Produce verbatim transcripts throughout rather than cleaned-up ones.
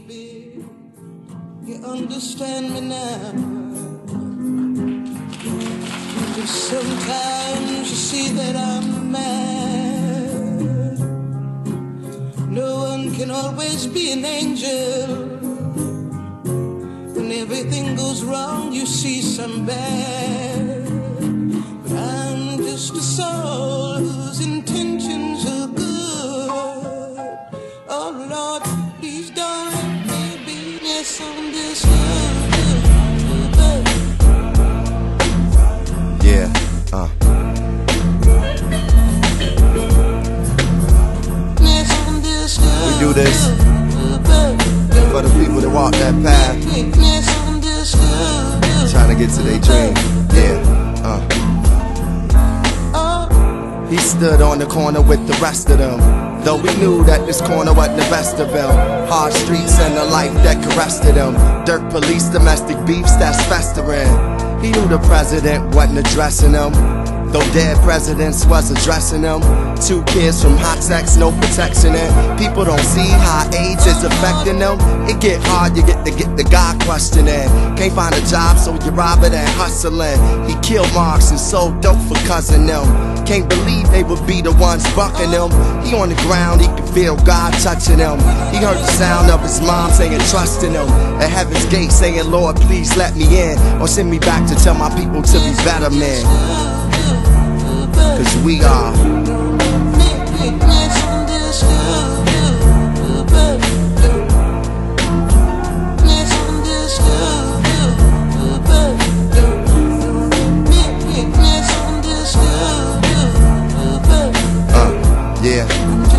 baby, you understand me now. Just sometimes you see that I'm mad. No one can always be an angel. When everything goes wrong, you see some bad. But I'm just a soul whose intentions are good. Oh Lord, please don't let me be misunderstood. Yeah, uh. We do this for the people that walk that path, trying to get to their dream. Yeah, uh. He stood on the corner with the rest of them, though we knew that this corner wasn't the best of them. Hard streets and a life that caressed them. Dirt police, domestic beefs that's festering. He knew the president wasn't addressing him, though dead presidents was addressing him. Two kids from hot sex, no protection, and people don't see how age is affecting them. It get hard, you get to get the God questioning. Can't find a job, so you rob it and hustling. He killed Marks and sold dope for cousin them. Can't believe they would be the ones bucking him. He on the ground, he could feel God touching him. He heard the sound of his mom saying trust in him. At heaven's gate saying, Lord, please let me in, or send me back to tell my people to be better men. Cause we are uh, yeah.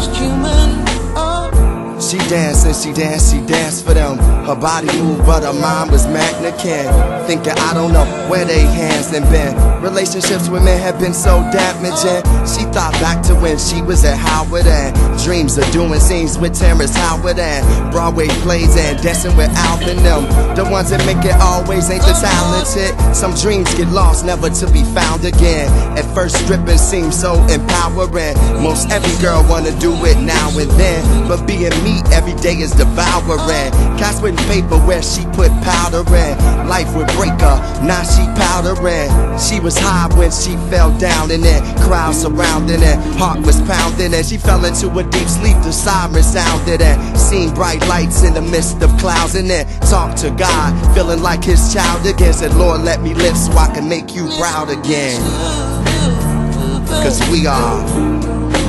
She danced and she danced, she danced for them. Her body moved but her mind was mannequin, thinking I don't know where they hands done been. Relationships with men have been so damaging. She thought back to when she was at Howard and dreams of doing scenes with Terrence Howard and Broadway plays and dancing with Alvin them. The ones that make it always ain't the talented. Some dreams get lost, never to be found again. At first stripping seems so empowering. Most every girl wanna do it now and then, but being me every day is devouring. Cats with paper where she put powder in. Life would break her, now she powdering. She was high when she fell down and then crowd surrounding her. Heart was pounding and she fell into a deep sleep. The siren sounded and seen bright lights in the midst of clouds. And then talked to God, feeling like his child again. Said, Lord, let me live so I can make you proud again. Cause we are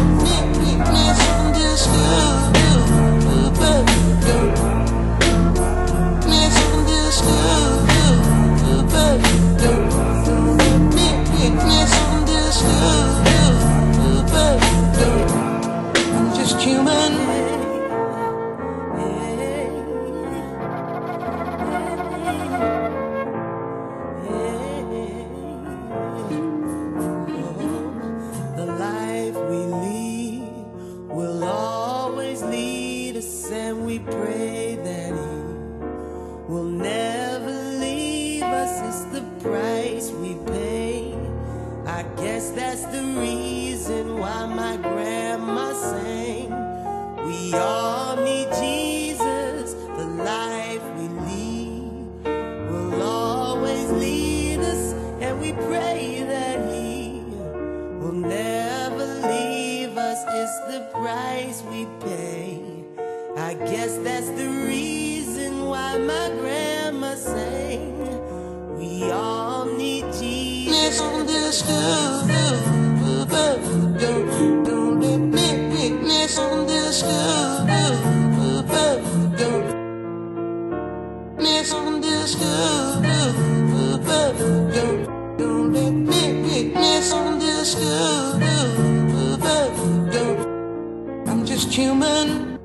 and we pray that He will never leave us. It's the price we pay. I guess that's the reason why my grandma sang, we all need Jesus. The life we lead will always lead us, and we pray that He will never leave us. It's the price we pay. I guess that's the reason why my grandma sang, we all need Jesus. Misunderstood. Don't let me be misunderstood. Misunderstood. Don't let me be misunderstood. I'm just human.